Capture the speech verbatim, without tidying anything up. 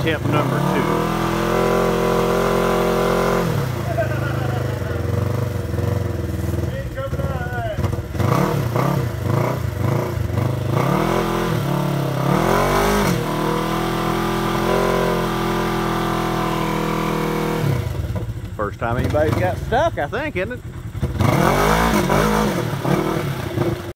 tip number two. First time anybody's got stuck, I think, isn't it?